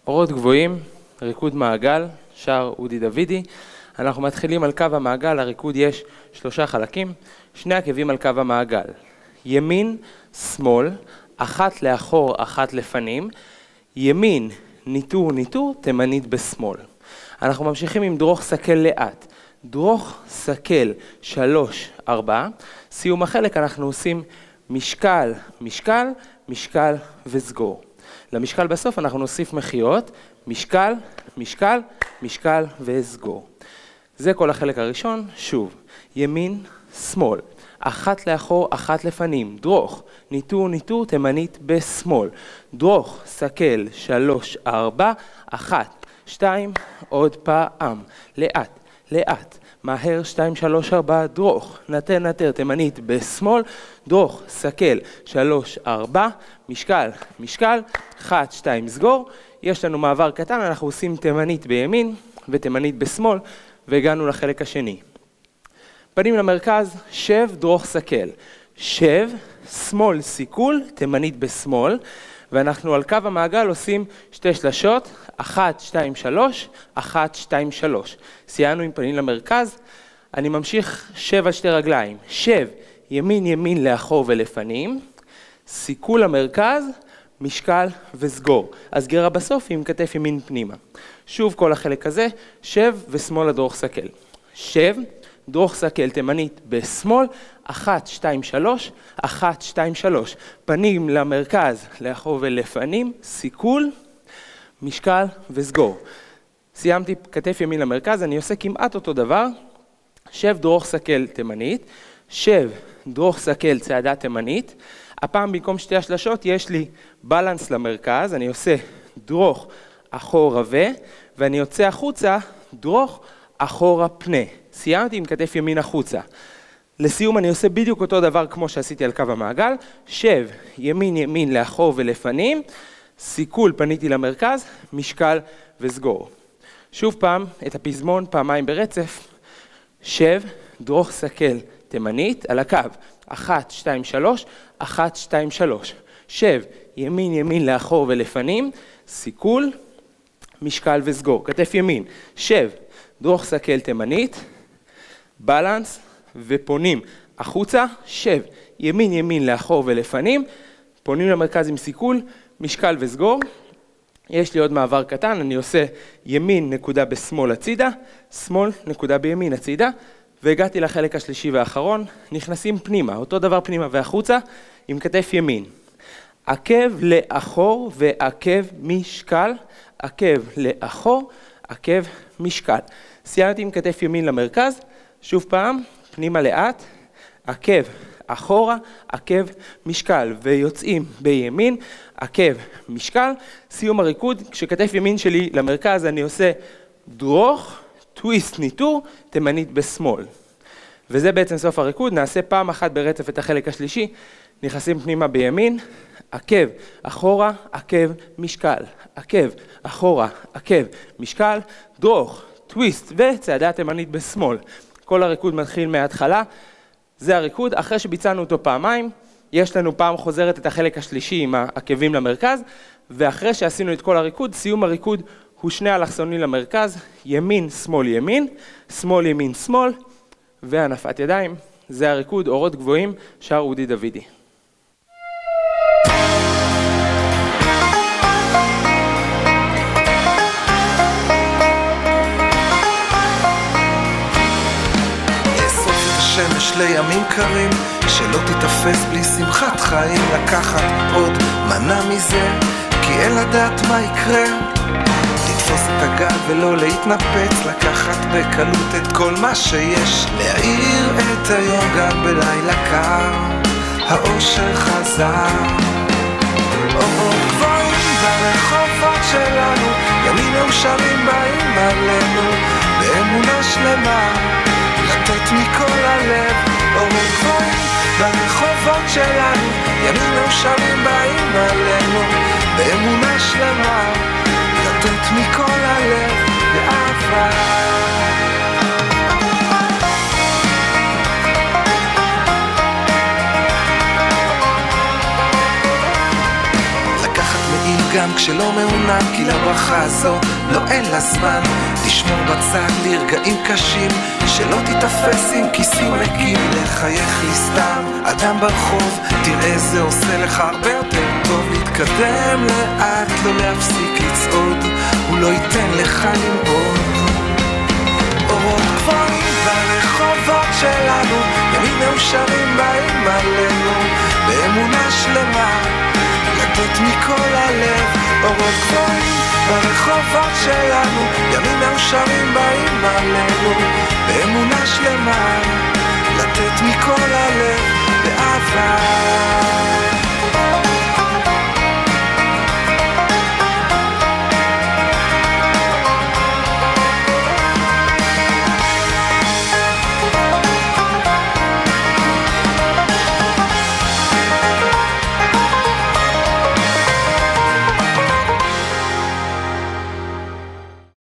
אורות גבוהים, ריקוד מעגל, שר אודי דוידי. אנחנו מתחילים על קו המעגל, לריקוד יש 3 חלקים, 2 עקבים על קו המעגל. ימין, שמאל, 1 לאחור, 1 לפנים, ימין, ניטור, ניטור, תימנית בשמאל. אנחנו ממשיכים עם דרוך סקל לאט. דרוך סקל 3, 4. סיום החלק אנחנו עושים משקל, משקל, משקל וסגור. למשקל בסוף אנחנו נוסיף מחיות, משקל, משקל, משקל וסגור. זה כל החלק הראשון. שוב, ימין, שמאל, 1 לאחור, 1 לפנים, דרוך, ניטור, ניטור, תימנית בשמאל. דרוך, סקל, 3, 4, 1, 2, עוד פעם, לאט, לאט, מהר, 2, 3, 4, דרוך, נטר, נטר, תימנית בשמאל, דרוך, סקל, 3, 4, משקל, משקל, 1, 2, סגור. יש לנו מעבר קטן, אנחנו עושים תימנית בימין ותימנית בשמאל, והגענו לחלק השני. פנים למרכז, שב, דרוך סקל. שב, שמאל סיכול, תימנית בשמאל, ואנחנו על קו המעגל עושים 2 שלשות, 1, 2, 3, 1, 2, 3. סיימנו עם פנים למרכז, אני ממשיך שב על 2 רגליים. שב, ימין ימין לאחור ולפנים, סיכול למרכז, משקל וסגור. הסגירה בסוף עם כתף ימין פנימה. שוב כל החלק הזה, שב ושמאל הדרוך סקל. שב, דרוך סקל תימנית בשמאל, 1, 2, 3, 1, 2, 3. פנים למרכז, לאחור ולפנים, סיכול, משקל וסגור. סיימתי כתף ימין למרכז, אני עושה כמעט אותו דבר. שב, דרוך סקל תימנית, שב, דרוך סקל צעדה תימנית. הפעם במקום 2 השלשות יש לי בלנס למרכז, אני עושה דרוך אחורה ואני יוצא החוצה, דרוך אחורה פנה. סיימתי עם כתף ימין החוצה. לסיום אני עושה בדיוק אותו דבר כמו שעשיתי על קו המעגל, שב, ימין ימין לאחור ולפנים, סיכול פניתי למרכז, משקל וסגור. שוב פעם את הפזמון פעמיים ברצף, שב, דרוך סקל תימנית על הקו, 1, 2, 3, 1, 2, 3. שב, ימין ימין לאחור ולפנים, סיכול, משקל וסגור. כתף ימין, שב, דרוך סקל תימנית, בלנס ופונים החוצה, שב, ימין ימין לאחור ולפנים, פונים למרכז עם סיכול, משקל וסגור. יש לי עוד מעבר קטן, אני עושה ימין נקודה בשמאל הצידה, שמאל נקודה בימין הצידה, והגעתי לחלק השלישי והאחרון, נכנסים פנימה, אותו דבר פנימה והחוצה, עם כתף ימין. עקב לאחור ועקב משקל, עקב לאחור, עקב משקל. סיימתי עם כתף ימין למרכז, שוב פעם, פנימה לאט, עקב אחורה, עקב משקל, ויוצאים בימין, עקב משקל. סיום הריקוד, כשכתף ימין שלי למרכז אני עושה דרוך, טוויסט ניטור, תימנית בשמאל. וזה בעצם סוף הריקוד, נעשה פעם אחת ברצף את החלק השלישי, נכנסים פנימה בימין, עקב אחורה, עקב משקל, עקב אחורה, עקב משקל, דרוך, טוויסט וצעדה תימנית בשמאל. כל הריקוד מתחיל מההתחלה, זה הריקוד. אחרי שביצענו אותו פעמיים, יש לנו פעם חוזרת את החלק השלישי עם העקבים למרכז, ואחרי שעשינו את כל הריקוד, סיום הריקוד הוא 2 אלכסונים למרכז, ימין, שמאל, ימין, שמאל, ימין, שמאל, והנפת ידיים. זה הריקוד, אורות גבוהים, שר אודי דוידי. שמש לימים קרים, שלא תתאפס בלי שמחת חיים, לקחת עוד מנה מזה, כי אין לדעת מה יקרה. לתפוס את הגל ולא להתנפץ, לקחת בקלות את כל מה שיש, להאיר את היום גם בלילה קר, האושר חזר. אורות גבוהים ברחובות שלנו, ימים מאושרים באים עלינו, באמונה שלמה לתת מכל הלב. אורות גבוהים ברחובות שלנו, ימים מאושרים באים עלינו, באמונה שלמה לתת מכל הלב באהבה. לקחת מעיל גם כשלא מעונן, כי לברכה הזו לא אין לה זמן. תשמור בצד לרגעים קשים, שלא תתאפס עם כיסים ריקים. לחייך לי סתם אדם ברחוב, תראה זה עושה לך הרבה יותר טוב. להתקדם לאט, לא להפסיק לצעוד, הוא לא ייתן לך לנעוד. אורות גבוהים ברחובות שלנו, ימים מאושרים באים עלינו, באמונה שלמה לתת מכל הלב. אורות גבוהים ברחובות שלנו, ימים מאושרים באים עלינו, באמונה שלמה לתת מכל הלב.